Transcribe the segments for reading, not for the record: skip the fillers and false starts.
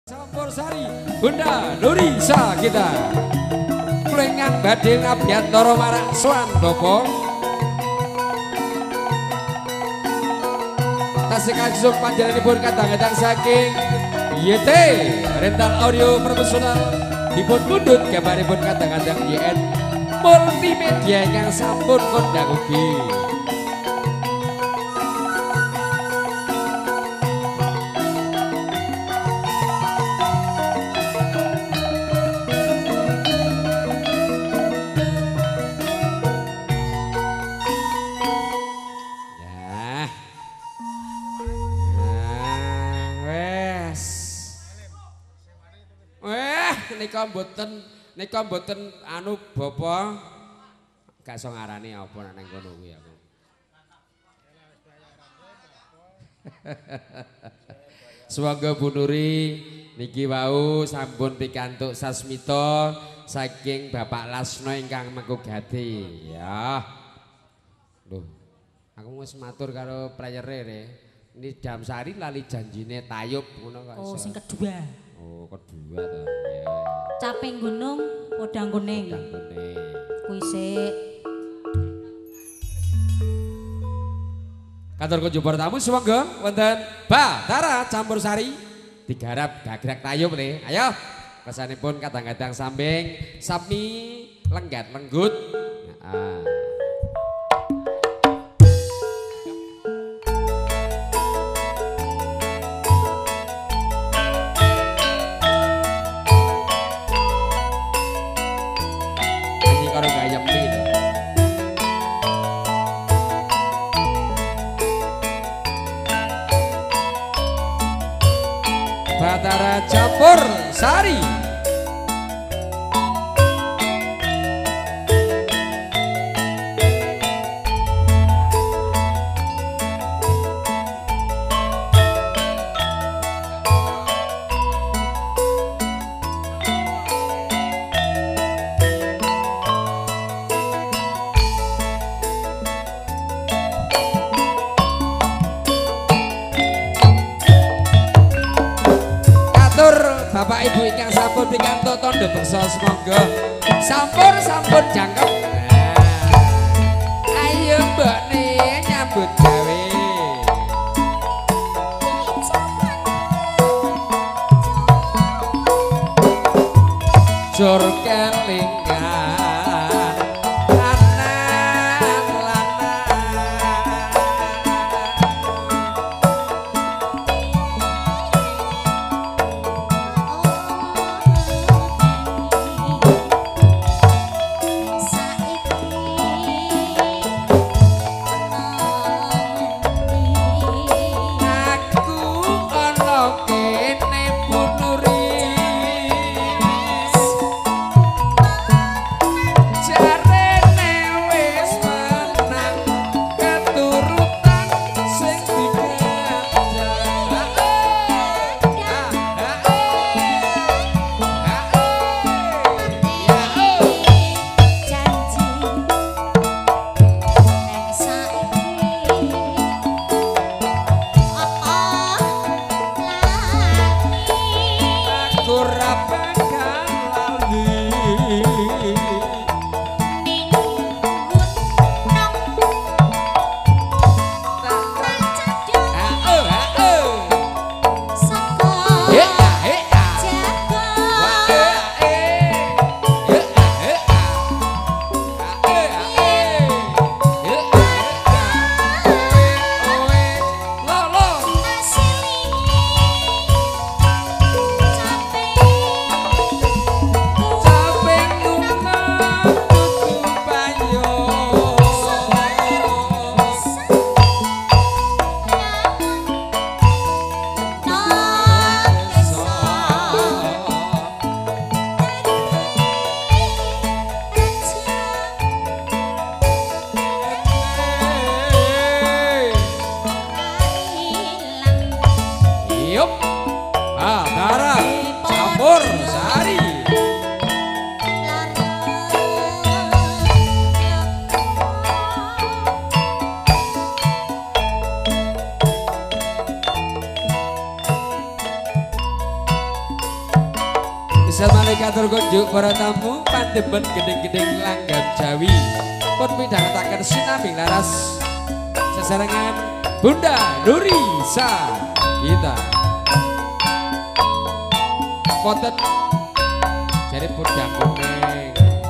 Campur Sari Bunda Nurisa kita Klengan badhe ngabiyantara marak Swandopo tasih kajeng panjenenganipun kadang-kadang saking YT Rental Audio Profesional dipun mundhut gambaripun kadang-kadang YN Multimedia ingkang sampun kondang ugi. Nika mboten anu bapa gak iso ngarani apa nek ning kono kuwi aku. Swaga Bu Nuri niki wau sampun pikantuk sasmita saking Bapak Lasno ingkang Mangkugati ya. Lho, aku wis matur karo playere re. Ini Damsari lali janjine tayub ngono kok iso. Oh, sing kedua. Oh, kedua to. Ya. Caping gunung podang kuning. Podang kuning. Kuwi sik. Kantor kunjupur tamu sumangga wonten Bathara Campur Sari digarap gagrag tayub le. Ayo. Kesanipun kadang-kadang sambing sami lenggat lenggut. Nah, Bathara Campur Sari Bapak Ibu ingkang sampun pikantuk tandha beksa semangga sampun jangkep. Ayo mbokne nyambut gawe. Jur kelingan Sesat malaikat terkunjuk para tamu pandemen gedeng-gedeng langgam Jawi pun midhangetaken sinambing laras sesarengan Bunda Nuri Sa kita wonten jare podang kuning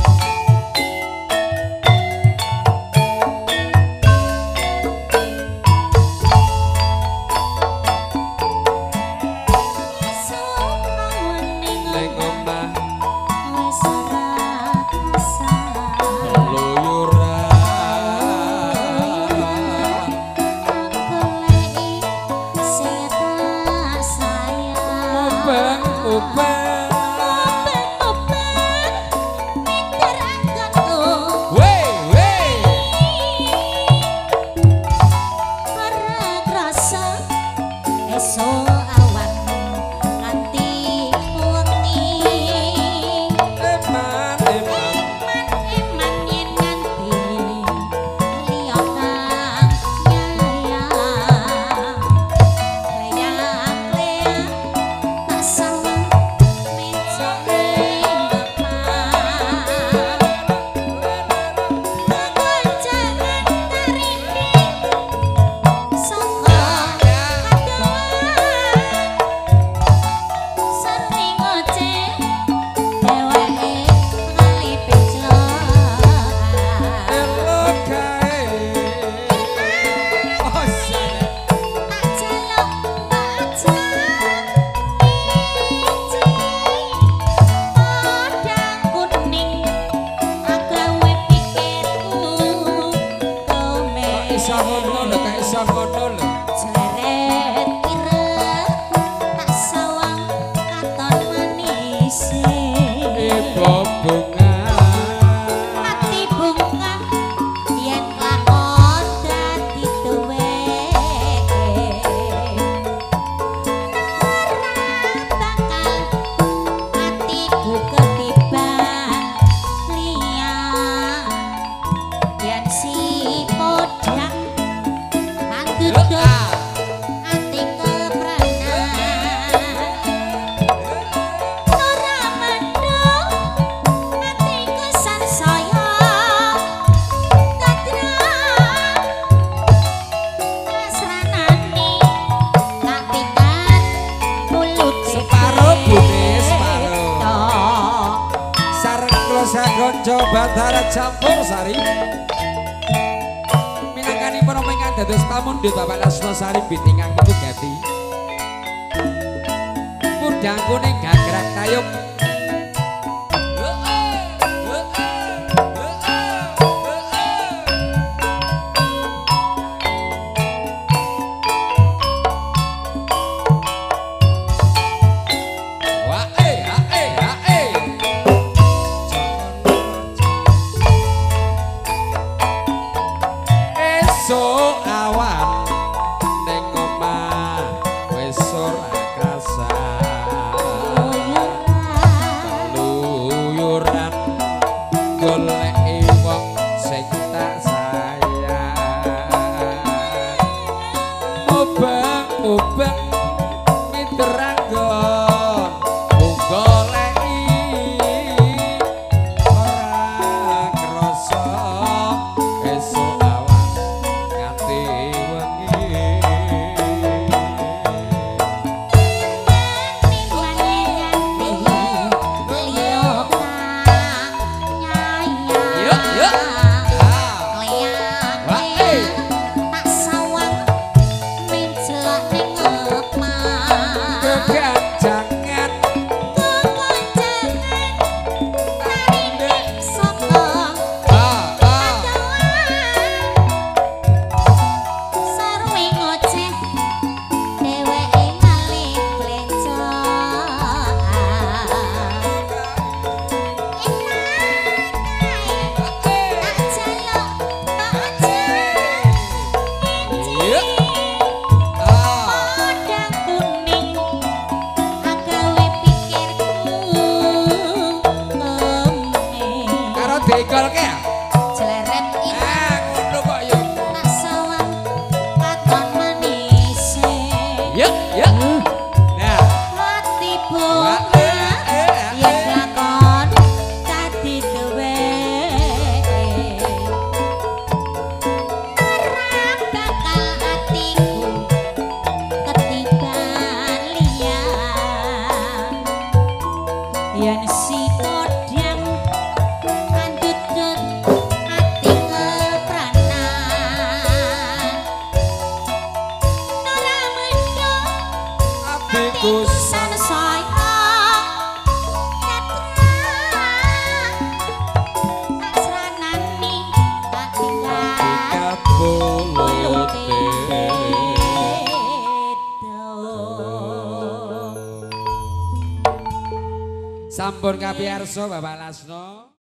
Batara campur sari minangkani peromengan dados tamun di Bapak Lasno Sari bitingang metu gati podang kuning gagrak tayuk Sampun kapiyarsa Bapak Lasno.